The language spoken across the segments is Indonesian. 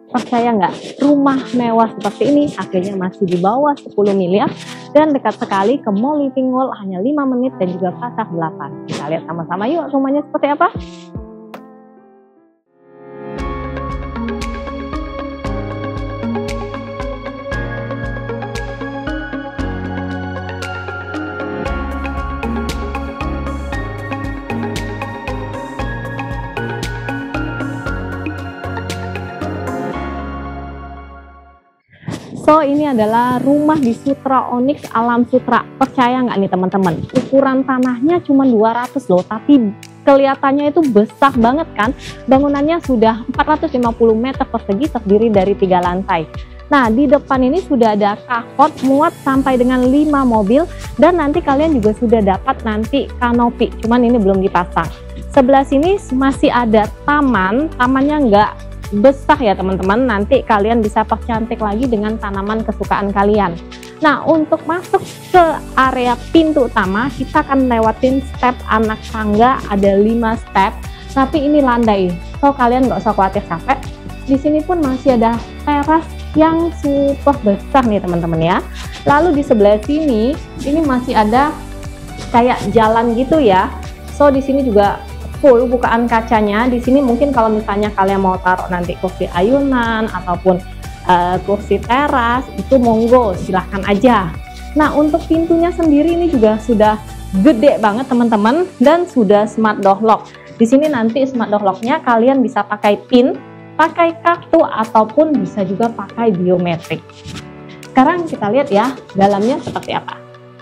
Percaya nggak, rumah mewah seperti ini harganya masih di bawah 10 miliar dan dekat sekali ke Mall Living World, hanya 5 menit dan juga Pasar 8. Kita lihat sama-sama yuk rumahnya seperti apa. So ini adalah rumah di Sutra Onyx Alam Sutra. Percaya nggak nih teman-teman, ukuran tanahnya cuma 200 loh, tapi kelihatannya itu besar banget kan. Bangunannya sudah 450 meter persegi, terdiri dari 3 lantai. Nah di depan ini sudah ada carport muat sampai dengan 5 mobil, dan nanti kalian juga sudah dapat nanti kanopi, cuman ini belum dipasang. Sebelah sini masih ada taman, tamannya nggak besar ya teman-teman, nanti kalian bisa percantik lagi dengan tanaman kesukaan kalian. Nah untuk masuk ke area pintu utama kita akan lewatin step anak tangga, ada 5 step, tapi ini landai, so kalian nggak usah khawatir capek. Di sini pun masih ada teras yang super besar nih teman-teman ya. Lalu di sebelah sini ini masih ada kayak jalan gitu ya, so di sini juga full bukaan kacanya. Di sini mungkin kalau misalnya kalian mau taruh nanti kursi ayunan ataupun kursi teras, itu monggo silahkan aja. Nah untuk pintunya sendiri ini juga sudah gede banget teman-teman, dan sudah smart door lock. Di sini nanti smart door locknya kalian bisa pakai pin, pakai kartu, ataupun bisa juga pakai biometrik. Sekarang kita lihat ya dalamnya seperti apa.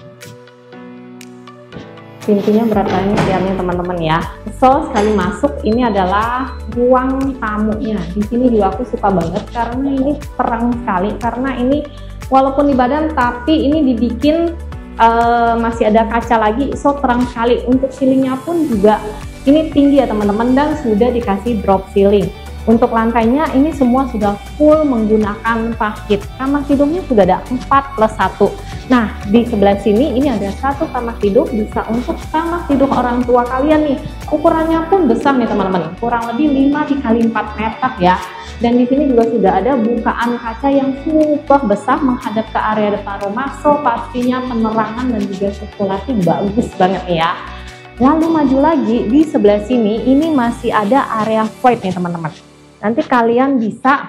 Pintunya beratnya sekiannya teman-teman ya. So sekali masuk ini adalah ruang tamunya. Di sini juga aku suka banget karena ini terang sekali, karena ini walaupun di badan tapi ini dibikin masih ada kaca lagi, so terang sekali. Untuk ceilingnya pun juga ini tinggi ya teman-teman, dan sudah dikasih drop ceiling. Untuk lantainya ini semua sudah full menggunakan parket. Kamar tidurnya sudah ada 4+1. Nah di sebelah sini ini ada 1 kamar tidur, bisa untuk kamar tidur orang tua kalian nih. Ukurannya pun besar nih teman-teman, kurang lebih 5 x 4 meter ya. Dan di sini juga sudah ada bukaan kaca yang super besar menghadap ke area depan rumah, so pastinya penerangan dan juga sirkulasi bagus banget nih ya. Lalu maju lagi di sebelah sini ini masih ada area void nih teman-teman. Nanti kalian bisa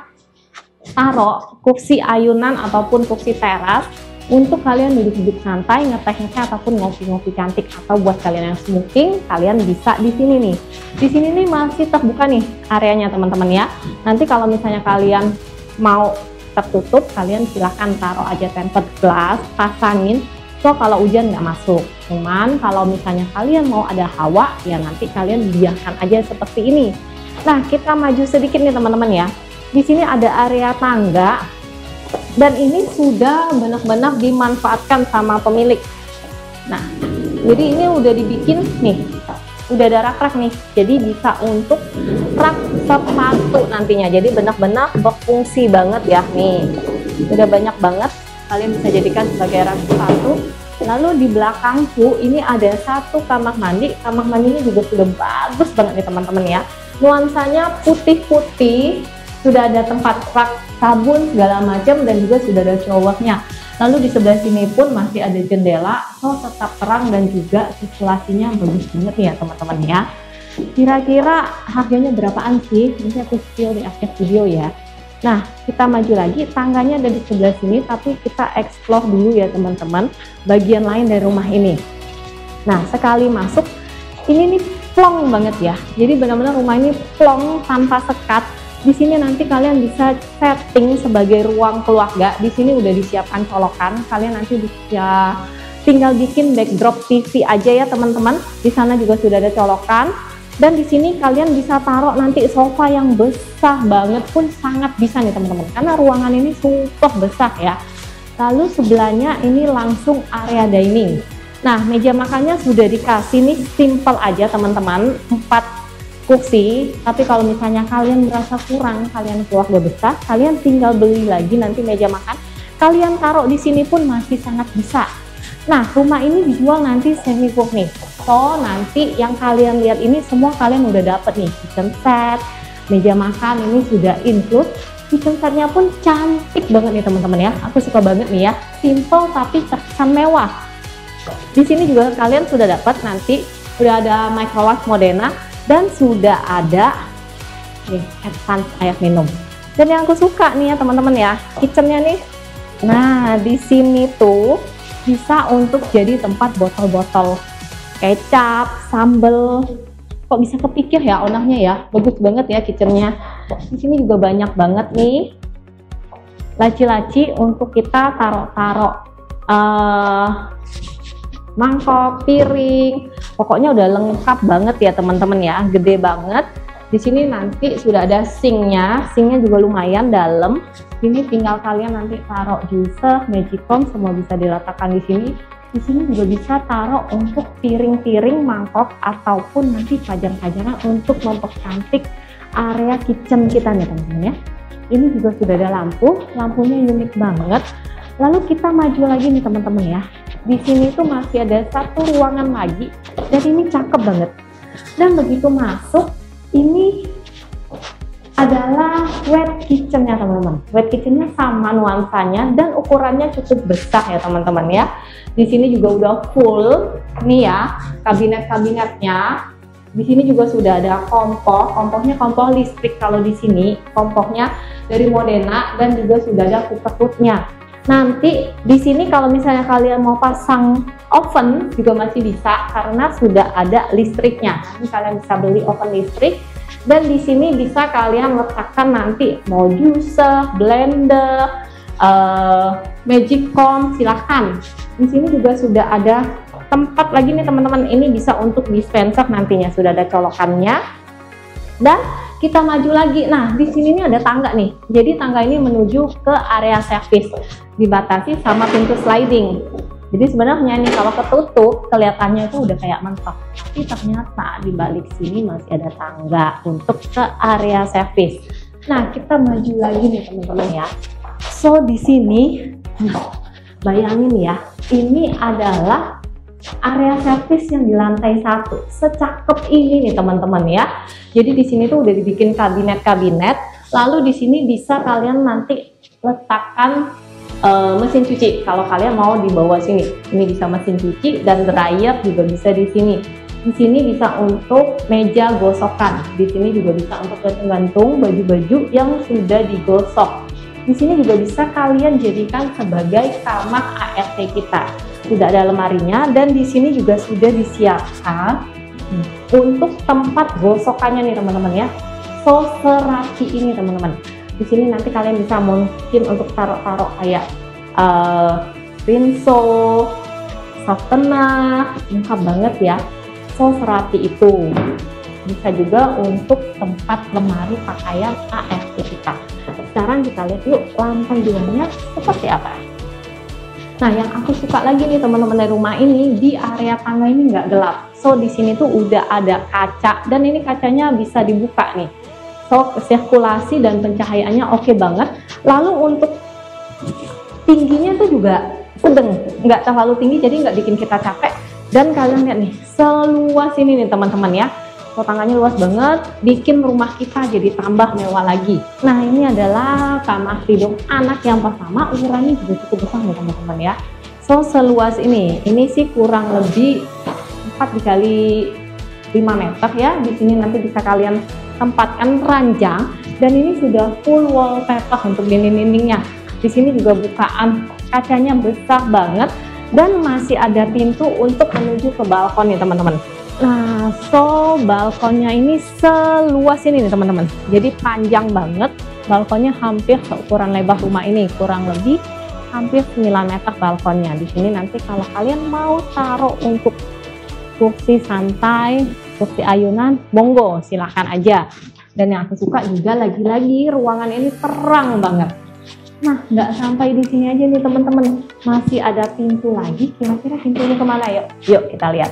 taruh kursi ayunan ataupun kursi teras untuk kalian duduk-duduk santai, ngeteh-ngeteh ataupun ngopi-ngopi cantik, atau buat kalian yang smoking kalian bisa di sini nih. Di sini nih masih terbuka nih areanya teman-teman ya. Nanti kalau misalnya kalian mau tertutup, kalian silahkan taruh aja tempered glass, pasangin, so kalau hujan nggak masuk. Cuman kalau misalnya kalian mau ada hawa, ya nanti kalian biarkan aja seperti ini. Nah kita maju sedikit nih teman-teman ya. Di sini ada area tangga, dan ini sudah benar-benar dimanfaatkan sama pemilik. Nah jadi ini udah dibikin nih, udah ada rak-rak nih, jadi bisa untuk rak sepatu nantinya. Jadi benar-benar berfungsi banget ya nih, udah banyak banget, kalian bisa jadikan sebagai rak sepatu. Lalu di belakangku ini ada 1 kamar mandi. Kamar mandinya juga sudah bagus banget nih teman-teman ya. Nuansanya putih-putih, sudah ada tempat rak sabun segala macam, dan juga sudah ada showernya. Lalu di sebelah sini pun masih ada jendela, so tetap terang dan juga sirkulasinya bagus banget ya teman-teman ya. Kira-kira harganya berapaan sih? Nanti aku spill di akhir video ya. Nah kita maju lagi, tangganya ada di sebelah sini, tapi kita explore dulu ya teman-teman bagian lain dari rumah ini. Nah sekali masuk ini nih plong banget ya, jadi benar-benar rumah ini plong tanpa sekat. Di sini nanti kalian bisa setting sebagai ruang keluarga. Di sini udah disiapkan colokan, kalian nanti bisa tinggal bikin backdrop TV aja ya teman-teman. Di sana juga sudah ada colokan, dan di sini kalian bisa taruh nanti sofa yang besar banget pun sangat bisa nih teman-teman, karena ruangan ini super besar ya. Lalu sebelahnya ini langsung area dining. Nah meja makannya sudah dikasih nih simple aja teman-teman, 4 kursi. Tapi kalau misalnya kalian merasa kurang, kalian keluarga besar, kalian tinggal beli lagi nanti meja makan, kalian taruh di sini pun masih sangat bisa. Nah rumah ini dijual nanti semi furnished, so nanti yang kalian lihat ini semua kalian udah dapet nih, kitchen set, meja makan ini sudah include. kitchen setnya pun cantik banget nih teman-teman ya. Aku suka banget nih ya, simple tapi terkesan mewah. Di sini juga kalian sudah dapat nanti udah ada microwave Modena dan sudah ada nih advance air minum. Dan yang aku suka nih ya teman-teman ya, kitchennya nih. Nah di sini tuh bisa untuk jadi tempat botol-botol kecap, sambel. Kok bisa kepikir ya ownernya ya, bagus banget ya kitchennya. Di sini juga banyak banget nih laci-laci untuk kita taruh-taruh mangkok, piring. Pokoknya udah lengkap banget ya teman-teman ya, gede banget. Di sini nanti sudah ada sinknya juga lumayan dalam. Ini tinggal kalian nanti taruh juicer, magicom, semua bisa diletakkan di sini. Di sini juga bisa taruh untuk piring-piring, mangkok, ataupun nanti pajangan-pajangan untuk mempercantik area kitchen kita nih teman-teman ya. Ini juga sudah ada lampu, lampunya unik banget. Lalu kita maju lagi nih teman-teman ya. Di sini tuh masih ada satu ruangan lagi, dan ini cakep banget. Dan begitu masuk, ini adalah wet kitchennya teman-teman. Wet kitchennya sama nuansanya dan ukurannya cukup besar ya teman-teman ya. Di sini juga udah full nih ya kabinet-kabinetnya. Di sini juga sudah ada kompor, kompornya kompor listrik. Kalau di sini kompornya dari Modena dan juga sudah ada cooker-nya. Nanti di sini kalau misalnya kalian mau pasang oven juga masih bisa karena sudah ada listriknya. Nanti kalian bisa beli oven listrik. Dan di sini bisa kalian letakkan nanti mau juicer, blender, magicom, silahkan. Di sini juga sudah ada tempat lagi nih teman-teman. Ini bisa untuk dispenser nantinya, sudah ada colokannya. Dan kita maju lagi. Nah, di sini nih ada tangga nih. Jadi tangga ini menuju ke area servis. Dibatasi sama pintu sliding. Jadi sebenarnya nih kalau ketutup kelihatannya itu udah kayak mentok, tapi ternyata di balik sini masih ada tangga untuk ke area servis. Nah kita maju lagi nih teman-teman ya. So di sini bayangin ya, ini adalah area servis yang di lantai 1. Secakep ini nih teman-teman ya. Jadi di sini tuh udah dibikin kabinet-kabinet. Lalu di sini bisa kalian nanti letakkan mesin cuci kalau kalian mau dibawa sini. Ini bisa mesin cuci dan dryer juga bisa di sini. Di sini bisa untuk meja gosokan. Di sini juga bisa untuk gantung baju-baju yang sudah digosok. Di sini juga bisa kalian jadikan sebagai kamar ART kita. Sudah ada lemarinya dan di sini juga sudah disiapkan untuk tempat gosokannya nih teman-teman ya. So serapi ini teman-teman. Di sini nanti kalian bisa mungkin untuk taruh-taruh kayak rinso, softener, lengkap banget ya. So serapi itu bisa juga untuk tempat lemari pakaian ART kita. Sekarang kita lihat yuk lantai 2-nya seperti apa. Nah yang aku suka lagi nih teman-teman dari rumah ini, di area tangga ini nggak gelap. So di sini tuh udah ada kaca dan ini kacanya bisa dibuka nih. So sirkulasi dan pencahayaannya oke banget. Lalu untuk tingginya tuh juga sedang, nggak terlalu tinggi jadi nggak bikin kita capek. Dan kalian lihat nih seluas ini nih teman-teman ya. So tangannya luas banget, bikin rumah kita jadi tambah mewah lagi. Nah ini adalah kamar tidur anak yang pertama, ukurannya juga cukup besar nih teman-teman ya. So seluas ini sih kurang lebih 4 dikali 5 meter ya. Di sini nanti bisa kalian tempatkan ranjang dan ini sudah full wallpaper untuk dinding-dindingnya. Di sini juga bukaan kacanya besar banget dan masih ada pintu untuk menuju ke balkon nih teman-teman. Nah, so balkonnya ini seluas ini nih teman-teman. Jadi panjang banget. Balkonnya hampir seukuran lebar rumah ini, kurang lebih hampir 9 meter balkonnya. Di sini nanti kalau kalian mau taruh untuk kursi santai, kursi ayunan, monggo silahkan aja. Dan yang aku suka juga lagi-lagi ruangan ini terang banget. Nah nggak sampai di sini aja nih teman-teman, masih ada pintu lagi. Kira-kira pintunya kemana yuk? Yuk kita lihat.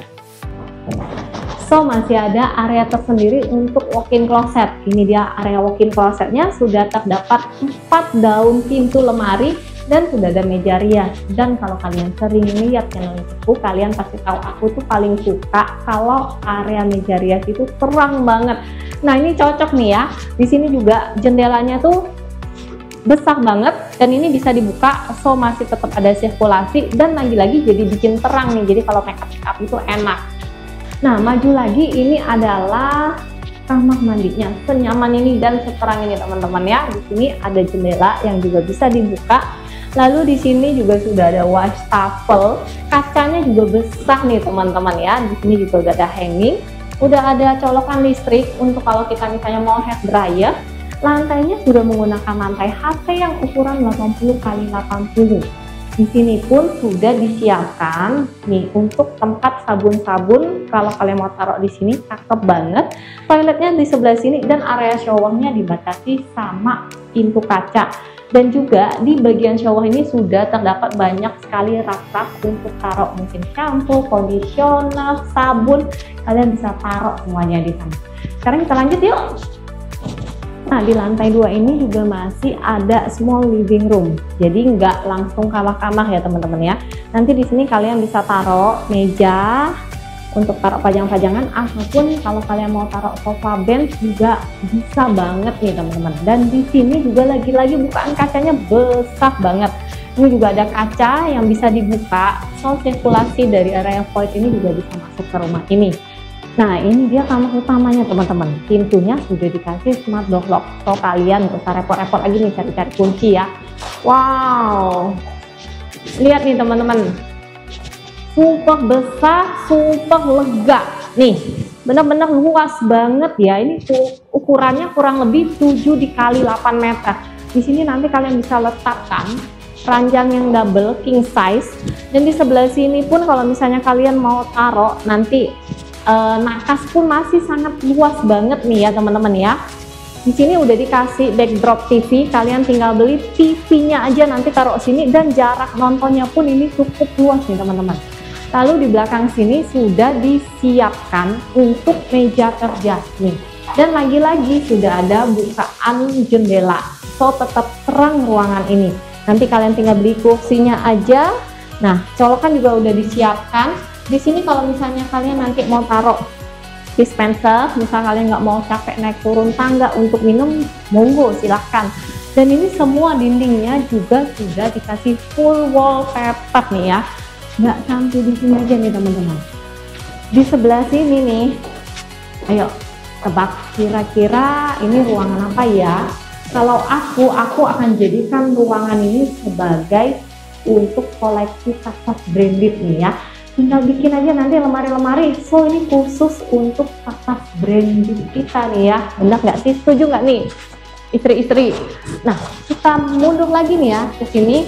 So masih ada area tersendiri untuk walk-in closet. Ini dia area walk-in closetnya, sudah terdapat 4 daun pintu lemari dan sudah ada meja rias. Dan kalau kalian sering lihat channel aku, kalian pasti tahu aku tuh paling suka kalau area meja rias itu terang banget. Nah ini cocok nih ya. Di sini juga jendelanya tuh besar banget dan ini bisa dibuka, so masih tetap ada sirkulasi dan lagi-lagi jadi bikin terang nih, jadi kalau make up itu enak. Nah, maju lagi, ini adalah kamar mandinya, senyaman ini dan seterang ini teman-teman ya. Di sini ada jendela yang juga bisa dibuka. Lalu di sini juga sudah ada wastafel, kacanya juga besar nih teman-teman ya. Di sini juga udah ada hanging, udah ada colokan listrik untuk kalau kita misalnya mau hair dryer. Lantainya sudah menggunakan lantai HT yang ukuran 80 x 80. Di sini pun sudah disiapkan nih untuk tempat sabun-sabun. Kalau kalian mau taruh di sini cakep banget. Toiletnya di sebelah sini dan area showernya dibatasi sama pintu kaca. Dan juga di bagian shower ini sudah terdapat banyak sekali rak-rak untuk taruh mungkin shampoo, conditioner, sabun. Kalian bisa taruh semuanya di sana. Sekarang kita lanjut yuk. Nah, di lantai 2 ini juga masih ada small living room. Jadi nggak langsung kamar-kamar ya teman-teman ya. Nanti di sini kalian bisa taruh meja untuk taruh pajang-pajangan, ataupun kalau kalian mau taruh sofa bench juga bisa banget nih teman-teman. Dan di sini juga lagi-lagi bukaan kacanya besar banget. Ini juga ada kaca yang bisa dibuka, so sirkulasi dari area void ini juga bisa masuk ke rumah ini. Nah, ini dia kamar utamanya teman-teman. Pintunya sudah dikasih smart door lock, so kalian nggak usah repot-repot lagi nih cari-cari kunci ya. Wow, lihat nih teman-teman, super besar, super lega nih, benar-benar luas banget ya. Ini tuh ukurannya kurang lebih 7 x 8 meter. Di sini nanti kalian bisa letakkan ranjang yang double king size, dan di sebelah sini pun kalau misalnya kalian mau taruh nanti nakas pun masih sangat luas banget nih ya teman-teman ya. Di sini udah dikasih backdrop TV, kalian tinggal beli TV-nya aja nanti taruh sini, dan jarak nontonnya pun ini cukup luas nih teman-teman. Lalu di belakang sini sudah disiapkan untuk meja kerja nih, dan lagi-lagi sudah ada bukaan jendela, so tetap terang ruangan ini. Nanti kalian tinggal beli kursinya aja. Nah, colokan juga udah disiapkan. Di sini kalau misalnya kalian nanti mau taruh dispenser, misal kalian nggak mau capek naik turun tangga untuk minum, monggo silahkan. Dan ini semua dindingnya juga sudah dikasih full wallpaper nih ya. Nggak sampai di sini aja nih teman-teman. Di sebelah sini nih, ayo tebak kira-kira ini ruangan apa ya? Kalau aku akan jadikan ruangan ini sebagai untuk koleksi tas-tas branded nih ya. Tinggal bikin aja nanti lemari-lemari, so ini khusus untuk tas branded kita nih ya. Benar nggak sih? Setuju nggak nih istri-istri? Nah, kita mundur lagi nih ya ke sini.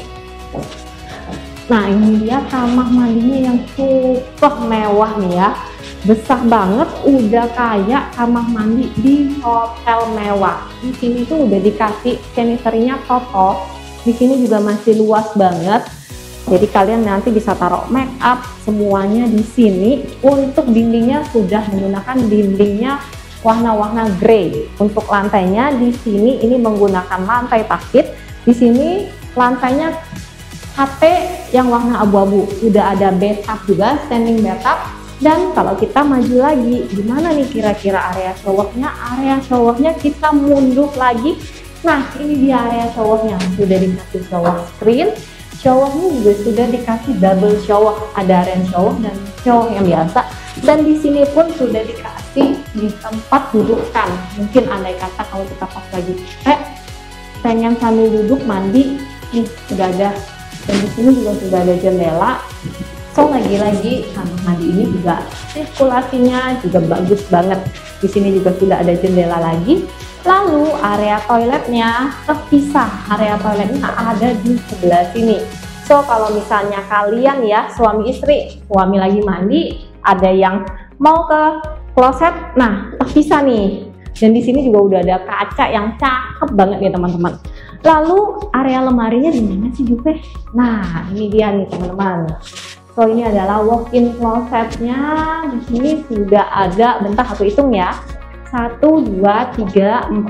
Nah, ini dia kamar mandinya yang super mewah nih ya, besar banget, udah kayak kamar mandi di hotel mewah. Di sini tuh udah dikasih sanitary-nya top. Di sini juga masih luas banget. Jadi kalian nanti bisa taruh make up semuanya di sini. Untuk dindingnya sudah menggunakan dindingnya warna-warna grey. Untuk lantainya di sini ini menggunakan lantai parket. Di sini lantainya HT yang warna abu-abu. Udah ada bathtub juga, standing bathtub. Dan kalau kita maju lagi, gimana nih kira-kira area showernya? Area showernya kita mundur lagi. Nah, ini dia area showernya. Sudah dikasih shower screen. Showernya juga sudah dikasih double shower, ada rain shower dan shower yang biasa. Dan di sini pun sudah dikasih di tempat dudukan. Mungkin andai kata kalau kita pas lagi pengen sambil duduk mandi, nih sudah ada. Dan di sini juga sudah ada jendela. So lagi-lagi kamar mandi ini juga sirkulasinya juga bagus banget. Di sini juga sudah ada jendela lagi. Lalu area toiletnya terpisah, area toiletnya ada di sebelah sini. So kalau misalnya kalian ya suami istri, suami lagi mandi, ada yang mau ke kloset, nah terpisah nih. Dan di sini juga udah ada kaca yang cakep banget nih teman-teman. Lalu area lemarinya di mana sih Juve? Nah ini dia nih teman-teman. So ini adalah walk-in closetnya. Di sini sudah ada, bentar aku hitung ya. 1, 2, 3, 4, 5, 6.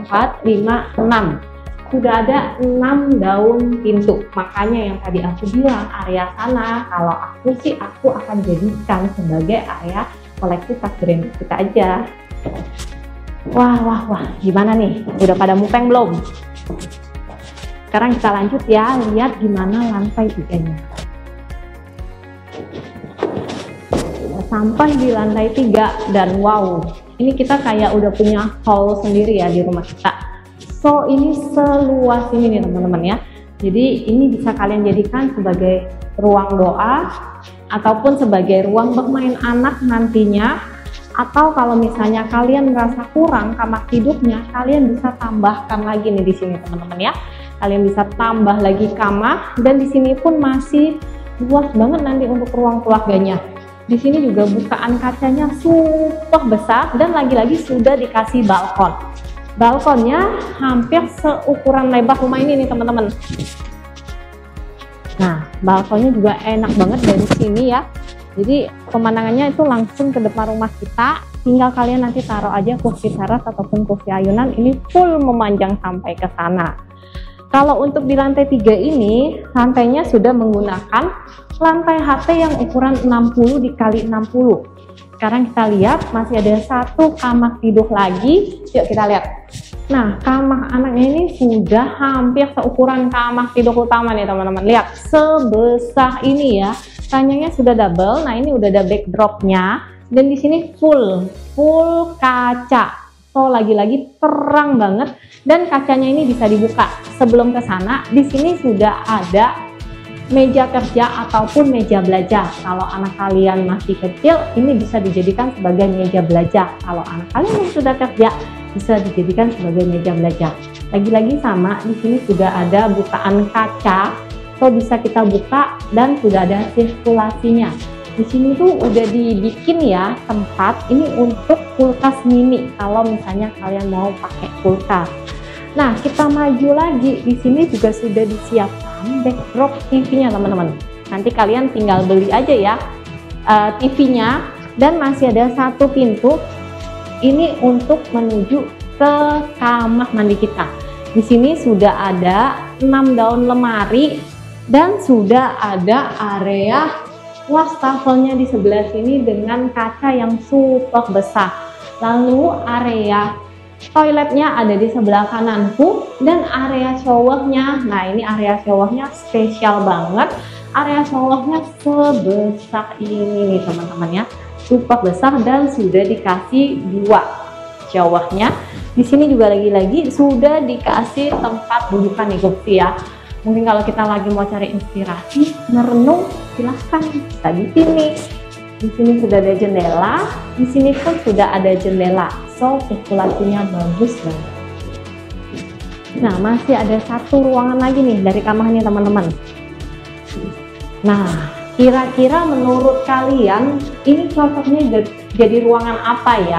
Sudah ada 6 daun pintu. Makanya yang tadi aku bilang area sana, kalau aku sih aku akan jadikan sebagai area koleksi tas brand kita aja. Wah, gimana nih? Udah pada mupeng belum? sekarang kita lanjut ya, lihat gimana lantai 3-nya. Sampai di lantai 3 dan wow, ini kita kayak udah punya hall sendiri ya di rumah kita. So ini seluas ini nih teman-teman ya. Jadi ini bisa kalian jadikan sebagai ruang doa ataupun sebagai ruang bermain anak nantinya. Atau kalau misalnya kalian merasa kurang kamar tidurnya, kalian bisa tambahkan lagi nih di sini teman-teman ya. Kalian bisa tambah lagi kamar dan di sini pun masih luas banget nanti untuk ruang keluarganya. Di sini juga bukaan kacanya super besar dan lagi-lagi sudah dikasih balkon. Balkonnya hampir seukuran lebar rumah ini nih teman-teman. Nah, balkonnya juga enak banget dari sini ya. Jadi pemandangannya itu langsung ke depan rumah kita. Tinggal kalian nanti taruh aja kursi teras ataupun kursi ayunan. Ini full memanjang sampai ke sana. Kalau untuk di lantai 3 ini, lantainya sudah menggunakan lantai HT yang ukuran 60 x 60. Sekarang kita lihat masih ada satu kamar tidur lagi. Yuk kita lihat. Nah, kamar anaknya ini sudah hampir seukuran kamar tidur utama nih teman-teman. Lihat, sebesar ini ya. Ranjangnya sudah double. Nah, ini udah ada backdropnya. Dan di sini full kaca. So lagi-lagi terang banget dan kacanya ini bisa dibuka. Sebelum ke sana, di sini sudah ada meja kerja ataupun meja belajar. Kalau anak kalian masih kecil, ini bisa dijadikan sebagai meja belajar. Kalau anak kalian yang sudah kerja, bisa dijadikan sebagai meja belajar. Lagi-lagi sama, di sini sudah ada bukaan kaca, so bisa kita buka dan sudah ada sirkulasinya. Di sini tuh udah dibikin ya tempat ini untuk kulkas mini kalau misalnya kalian mau pakai kulkas. Nah, kita maju lagi. Di sini juga sudah disiapkan backdrop TV-nya teman-teman. Nanti kalian tinggal beli aja ya TV-nya dan masih ada satu pintu ini untuk menuju ke kamar mandi kita. Di sini sudah ada 6 daun lemari dan sudah ada area wastafelnya di sebelah sini dengan kaca yang super besar. Lalu area toiletnya ada di sebelah kananku dan area showernya, nah ini area showernya spesial banget. Area showernya sebesar ini nih teman-teman ya, super besar dan sudah dikasih 2 showernya. Di sini juga lagi-lagi sudah dikasih tempat dudukan nih kursi ya. Mungkin kalau kita lagi mau cari inspirasi merenung, silahkan bisa di sini. Di sini sudah ada jendela, di sini pun sudah ada jendela, so sirkulasinya bagus banget. Nah, masih ada satu ruangan lagi nih dari kamar ini teman-teman. Nah, kira-kira menurut kalian ini cocoknya jadi ruangan apa ya?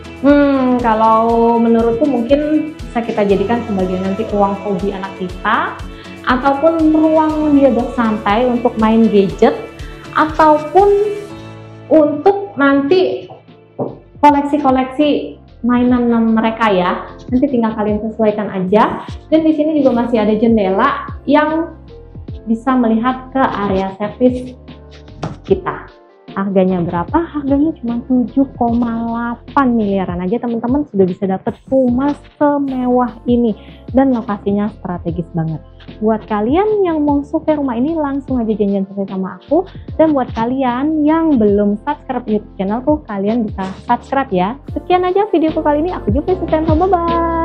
Kalau menurutku mungkin bisa kita jadikan sebagai nanti ruang hobi anak kita, ataupun ruang dia bersantai untuk main gadget, ataupun untuk nanti koleksi-koleksi mainan mereka ya. Nanti tinggal kalian sesuaikan aja. Dan di sini juga masih ada jendela yang bisa melihat ke area servis kita. Harganya berapa? Harganya cuma 7,8 miliaran aja teman-teman sudah bisa dapat rumah semewah ini dan lokasinya strategis banget. Buat kalian yang mau survei rumah ini langsung aja janjian survei sama aku, dan buat kalian yang belum subscribe YouTube channelku, kalian bisa subscribe ya. Sekian aja videoku kali ini, aku Jupri, bye bye.